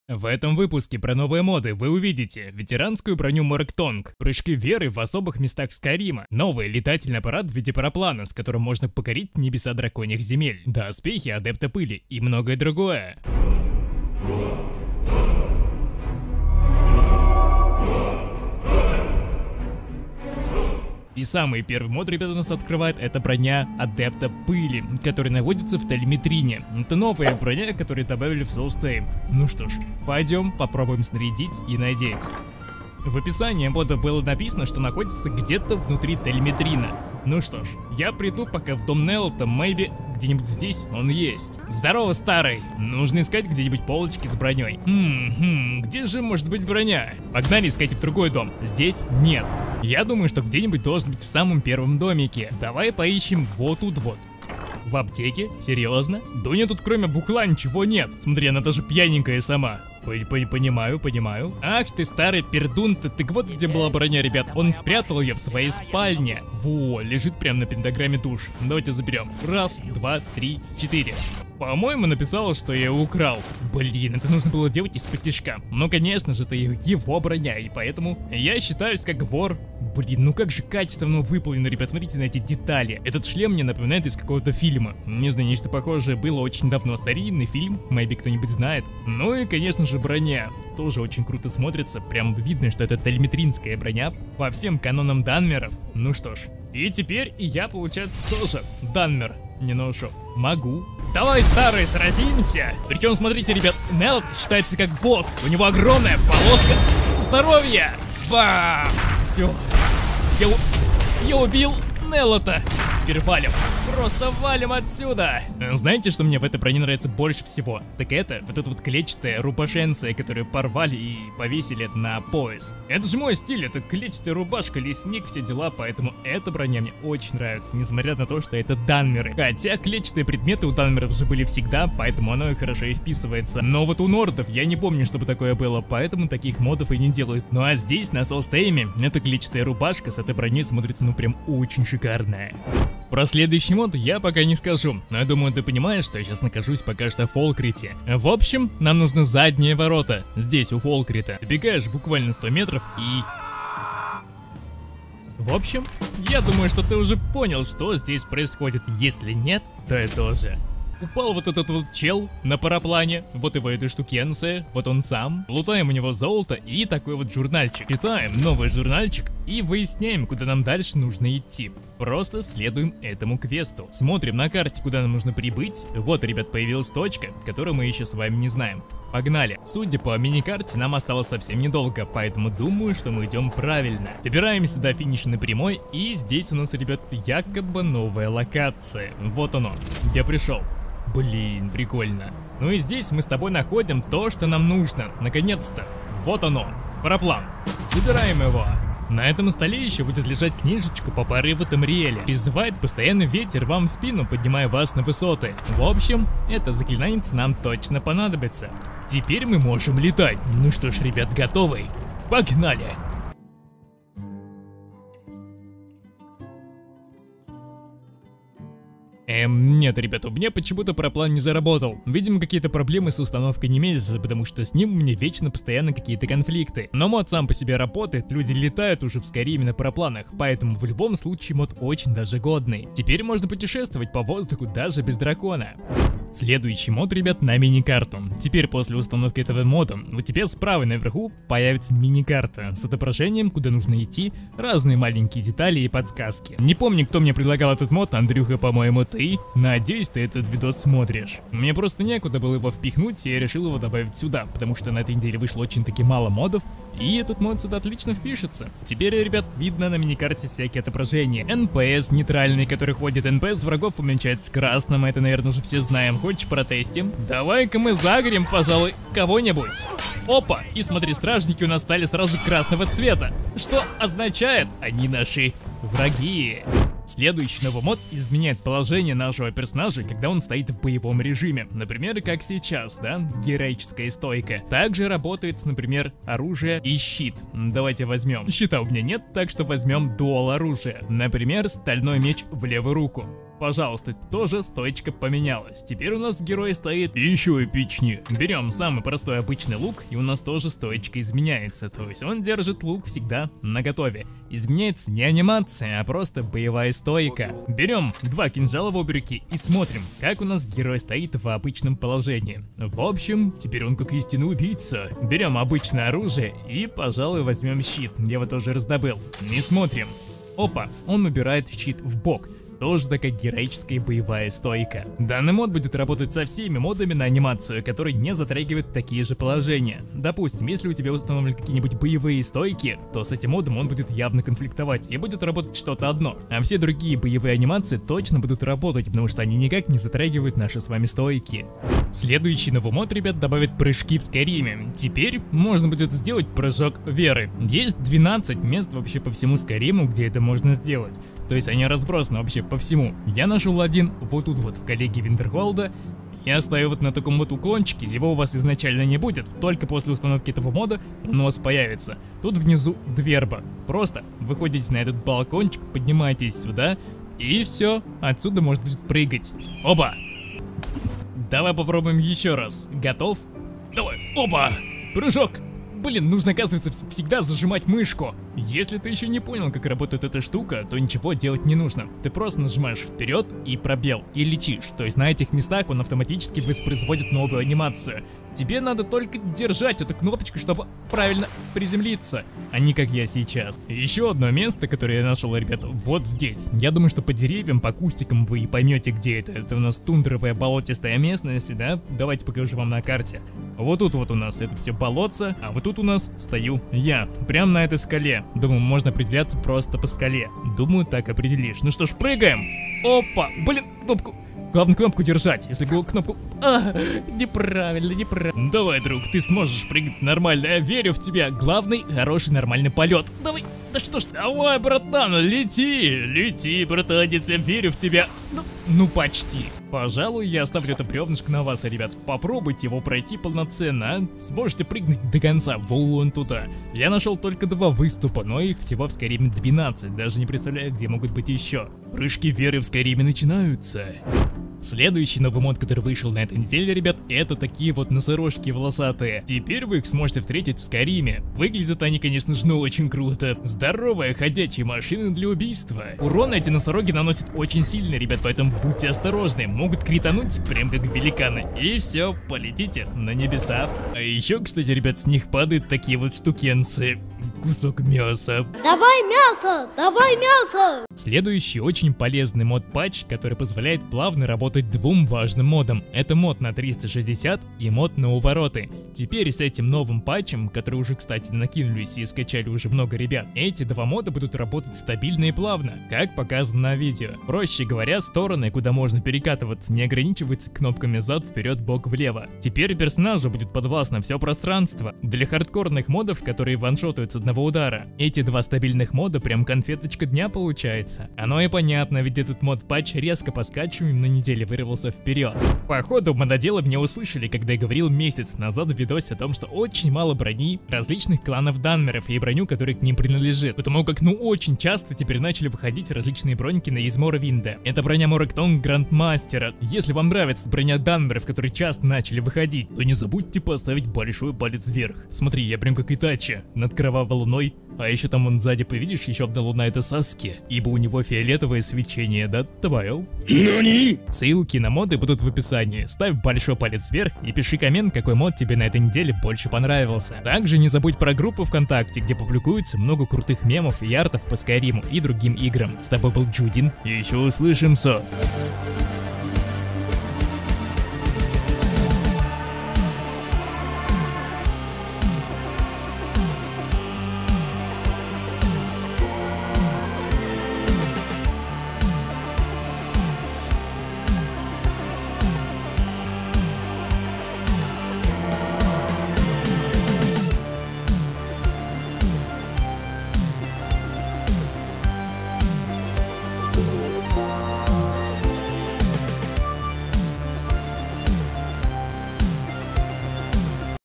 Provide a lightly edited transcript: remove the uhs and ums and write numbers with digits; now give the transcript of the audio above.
В этом выпуске про новые моды вы увидите ветеранскую броню Моргтонг, прыжки веры в особых местах Скайрима, новый летательный аппарат в виде параплана, с которым можно покорить небеса драконьих земель, доспехи адепта пыли и многое другое. И самый первый мод, ребята, у нас открывает, это броня адепта пыли, которая находится в телеметрине. Это новая броня, которую добавили в Soulstorm. Ну что ж, пойдем попробуем снарядить и надеть. В описании мода было написано, что находится где-то внутри телеметрина. Ну что ж, я приду пока в дом Нелота, maybe где-нибудь здесь он есть. Здорово, старый! Нужно искать где-нибудь полочки с броней. Где же может быть броня? Погнали искать в другой дом. Здесь нет. Я думаю, что где-нибудь должен быть в самом первом домике. Давай поищем вот тут вот. В аптеке? Серьезно? Да у нее тут кроме бухла ничего нет. Смотри, она даже пьяненькая сама. Понимаю. Ах ты старый пердун, так вот где была броня, ребят. Он спрятал ее в своей спальне. Во, лежит прямо на пентаграмме душ. Давайте заберем. Раз, два, три, четыре. По-моему, написала, что я ее украл. Блин, это нужно было делать из-под тишка. Ну, конечно же, это его броня, и поэтому я считаюсь как вор. Блин, ну как же качественно выполнено, ребят, смотрите на эти детали. Этот шлем мне напоминает из какого-то фильма. Не знаю, нечто похожее было очень давно, старинный фильм, maybe кто-нибудь знает. Ну и, конечно же, броня. Тоже очень круто смотрится, прям видно, что это телеметринская броня по всем канонам данмеров. Ну что ж, и теперь и я, получается, тоже данмер не ношу. Могу. Давай, старый, сразимся. Причем, смотрите, ребят, Нелот считается как босс. У него огромная полоска здоровья. Бам! Все. Я убил Нелота. Теперь валим. Просто валим отсюда. Знаете, что мне в этой броне нравится больше всего? Так это вот эта вот клетчатая рубашенция, которую порвали и повесили на пояс. Это же мой стиль, это клетчатая рубашка, лесник, все дела, поэтому эта броня мне очень нравится, несмотря на то, что это данмеры. Хотя клетчатые предметы у данмеров же были всегда, поэтому оно и хорошо и вписывается. Но вот у нордов я не помню, чтобы такое было, поэтому таких модов и не делают. Ну а здесь, на Soulstorm, эта клетчатая рубашка с этой броней смотрится ну прям очень шикарная. Про следующий мод я пока не скажу, но я думаю, ты понимаешь, что я сейчас нахожусь пока что в Фолкрите. В общем, нам нужны задние ворота. Здесь, у Фолкрита. Добегаешь буквально 100 метров и... В общем, я думаю, что ты уже понял, что здесь происходит. Если нет, то я тоже. Упал вот этот вот чел на параплане, вот его эта штукенция, вот он сам. Лутаем у него золото и такой вот журнальчик. Читаем новый журнальчик и выясняем, куда нам дальше нужно идти. Просто следуем этому квесту. Смотрим на карте, куда нам нужно прибыть. Вот, ребят, появилась точка, которую мы еще с вами не знаем. Погнали. Судя по миникарте, нам осталось совсем недолго, поэтому думаю, что мы идем правильно. Добираемся до финишной прямой, и здесь у нас, ребят, якобы новая локация. Вот оно. Я пришел. Блин, прикольно. Ну и здесь мы с тобой находим то, что нам нужно. Наконец-то. Вот оно. Параплан. Забираем его. На этом столе еще будет лежать книжечка по порыву Тамриэля. Призывает постоянный ветер вам в спину, поднимая вас на высоты. В общем, это заклинание нам точно понадобится. Теперь мы можем летать. Ну что ж, ребят, готовы? Погнали! Нет, ребята, у меня почему-то параплан не заработал. Видимо, какие-то проблемы с установкой Немезиса, потому что с ним у меня вечно постоянно какие-то конфликты. Но мод сам по себе работает, люди летают уже в Скайриме на парапланах, поэтому в любом случае мод очень даже годный. Теперь можно путешествовать по воздуху даже без дракона. Следующий мод, ребят, на миникарту. Теперь после установки этого мода у тебя справа наверху появится миникарта с отображением, куда нужно идти, разные маленькие детали и подсказки. Не помню, кто мне предлагал этот мод, Андрюха, по-моему, ты. Надеюсь, ты этот видос смотришь. Мне просто некуда было его впихнуть, и я решил его добавить сюда, потому что на этой неделе вышло очень-таки мало модов, и этот мод сюда отлично впишется. Теперь, ребят, видно на миникарте всякие отображения. НПС нейтральный, который ходит, НПС врагов уменьшается красным, это, наверное, уже все знаем. Хочешь протестим? Давай-ка мы загорим, пожалуй, кого-нибудь. Опа! И смотри, стражники у нас стали сразу красного цвета, что означает, они наши враги. Следующий новый мод изменяет положение нашего персонажа, когда он стоит в боевом режиме. Например, как сейчас, да? Героическая стойка. Также работает, например, оружие и щит. Давайте возьмем. Щита у меня нет, так что возьмем дуал оружия. Например, стальной меч в левую руку. Пожалуйста, тоже стоечка поменялась. Теперь у нас герой стоит еще эпичнее. Берем самый простой обычный лук, и у нас тоже стоечка изменяется. То есть он держит лук всегда наготове. Изменяется не анимация, а просто боевая стойка. Берем 2 кинжала в обе руки и смотрим, как у нас герой стоит в обычном положении. В общем, теперь он как истинный убийца. Берем обычное оружие и, пожалуй, возьмем щит. Я его тоже раздобыл. И смотрим. Опа, он убирает щит в бок. Тоже такая героическая боевая стойка. Данный мод будет работать со всеми модами на анимацию, которые не затрагивают такие же положения. Допустим, если у тебя установлены какие-нибудь боевые стойки, то с этим модом он будет явно конфликтовать и будет работать что-то одно. А все другие боевые анимации точно будут работать, потому что они никак не затрагивают наши с вами стойки. Следующий новый мод, ребят, добавит прыжки в Скайриме. Теперь можно будет сделать прыжок веры. Есть 12 мест вообще по всему Скайриму, где это можно сделать. То есть они разбросаны вообще по всему. Я нашел один вот тут вот в коллегии Винтерхолда. Я стою вот на таком вот уклончике, его у вас изначально не будет, только после установки этого мода он у вас появится. Тут внизу дверба. Просто выходите на этот балкончик, поднимаетесь сюда, и все, отсюда можно будет прыгать. Опа! Давай попробуем еще раз. Готов? Давай, опа! Прыжок! Блин, нужно, оказывается, всегда зажимать мышку. Если ты еще не понял, как работает эта штука, то ничего делать не нужно. Ты просто нажимаешь вперед и пробел, и летишь. То есть на этих местах он автоматически воспроизводит новую анимацию. Тебе надо только держать эту кнопочку, чтобы правильно приземлиться, а не как я сейчас. Еще одно место, которое я нашел, ребята, вот здесь. Я думаю, что по деревьям, по кустикам вы поймете, где это. Это у нас тундровая болотистая местность, да? Давайте покажу вам на карте. Вот тут вот у нас это все болотце, а вот тут у нас стою я, прям на этой скале. Думаю, можно определяться просто по скале. Думаю, так определишь. Ну что ж, прыгаем. Опа, блин, кнопку. Главное кнопку держать, если кнопку... неправильно. Давай, друг, ты сможешь прыгать нормально, я верю в тебя. Главный, хороший нормальный полет. Давай, да что ж, давай, братан, лети, братанец, я верю в тебя. Ну почти. Пожалуй, я оставлю это бревнышко на вас, ребят. Попробуйте его пройти полноценно, а? Сможете прыгнуть до конца, вон туда. Я нашел только 2 выступа, но их всего в Скайриме 12. Даже не представляю, где могут быть еще. Прыжки веры в Скайриме начинаются. Следующий новый мод, который вышел на этой неделе, ребят, это такие вот носорожки волосатые. Теперь вы их сможете встретить в Скайриме. Выглядят они, конечно же, очень круто. Здоровая ходячая машина для убийства. Урон эти носороги наносят очень сильно, ребят, поэтому будьте осторожны. Могут критануть, прям как великаны. И все, полетите на небеса. А еще, кстати, ребят, с них падают такие вот штукенцы. Кусок мяса. Давай мясо! Давай мясо! Следующий очень полезный мод-патч, который позволяет плавно работать 2 важным модам. Это мод на 360 и мод на увороты. Теперь с этим новым патчем, который уже, кстати, накинулись и скачали уже много ребят, эти 2 мода будут работать стабильно и плавно, как показано на видео. Проще говоря, стороны, куда можно перекатываться, не ограничиваются кнопками зад, вперед, бок, влево. Теперь персонажу будет подвластно все пространство. Для хардкорных модов, которые ваншотают с одного удара, эти 2 стабильных мода прям конфеточка дня получается. Оно и понятно, ведь этот мод-патч резко по скачиваниям на неделе вырвался вперед. Походу, мододелы меня услышали, когда я говорил месяц назад в видосе о том, что очень мало брони различных кланов данмеров и броню, которая к ним принадлежит. Потому как, очень часто теперь начали выходить различные броньки на Измора-Винда. Это броня Морактон Грандмастера. Если вам нравится броня данмеров, которые часто начали выходить, то не забудьте поставить большой палец вверх. Смотри, я прям как Итачи над кровавой луной. А еще там вон сзади, повидишь, еще одна луна, это Саски, ибо у него фиолетовое свечение, да, Табайл? Ссылки на моды будут в описании. Ставь большой палец вверх и пиши коммент, какой мод тебе на этой неделе больше понравился. Также не забудь про группу ВКонтакте, где публикуется много крутых мемов и артов по Скайриму и другим играм. С тобой был Джудин, и еще услышимся.